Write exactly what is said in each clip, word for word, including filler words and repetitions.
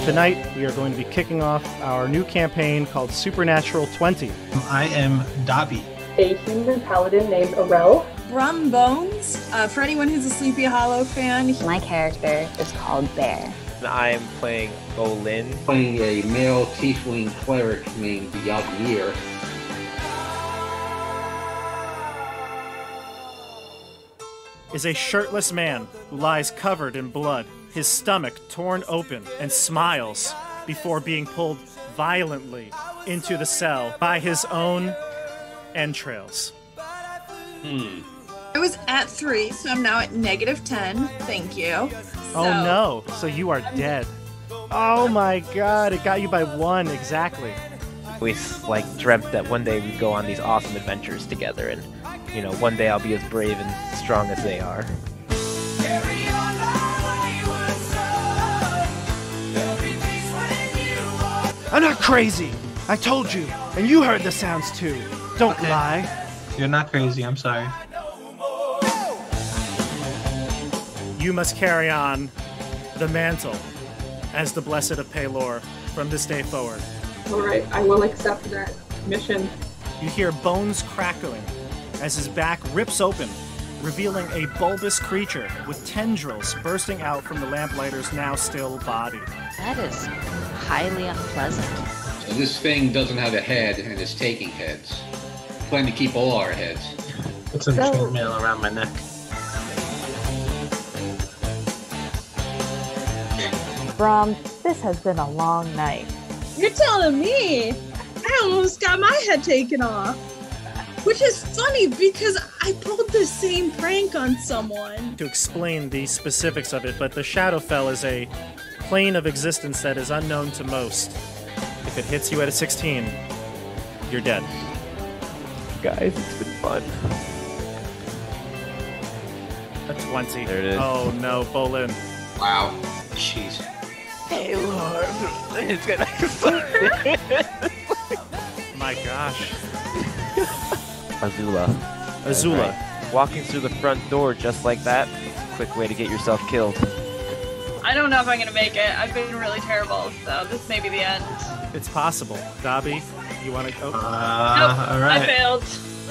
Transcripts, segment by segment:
Tonight, we are going to be kicking off our new campaign called Supernatural twenty. I am Dobby, a human paladin named Arel. Brum Bones, uh, for anyone who's a Sleepy Hollow fan. My character is called Bear. I am playing Olin. Playing a male tiefling cleric named Yavir. Is a shirtless man who lies covered in blood, his stomach torn open, and smiles before being pulled violently into the cell by his own entrails. Hmm. I was at three, so I'm now at negative ten. Thank you. Oh So- no, so you are dead. Oh my god, it got you by one, exactly. We like dreamt that one day we'd go on these awesome adventures together, and you know, one day I'll be as brave and strong as they are. I'm not crazy! I told you, and you heard the sounds too. Don't Okay. lie. You're not crazy, I'm sorry. You must carry on the mantle as the Blessed of Pelor from this day forward. Alright, I will accept that mission. You hear bones crackling as his back rips open, revealing a bulbous creature with tendrils bursting out from the lamplighter's now still body. That is highly unpleasant. So this thing doesn't have a head and is taking heads. Plan to keep all our heads. Put some So- chainmail around my neck. Brom, this has been a long night. You're telling me I almost got my head taken off. Which is funny because I pulled the same prank on someone. To explain the specifics of it, but the Shadowfell is a plane of existence that is unknown to most. If it hits you at a sixteen, you're dead. Guys, it's been fun. A twenty. There it is. Oh no, Bolin. Wow. Jeez. Hey, Lord. It's gonna My gosh. Azula. Azula. Right. Walking through the front door just like that. Quick way to get yourself killed. I don't know if I'm gonna make it. I've been really terrible, so this may be the end. It's possible. Dobby, you want to go? Uh, nope, alright. I failed.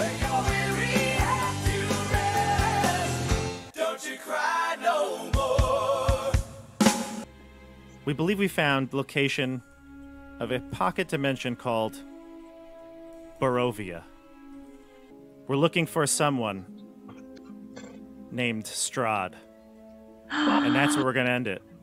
We believe we found location of a pocket dimension called Barovia. We're looking for someone named Strahd. And that's where we're going to end it.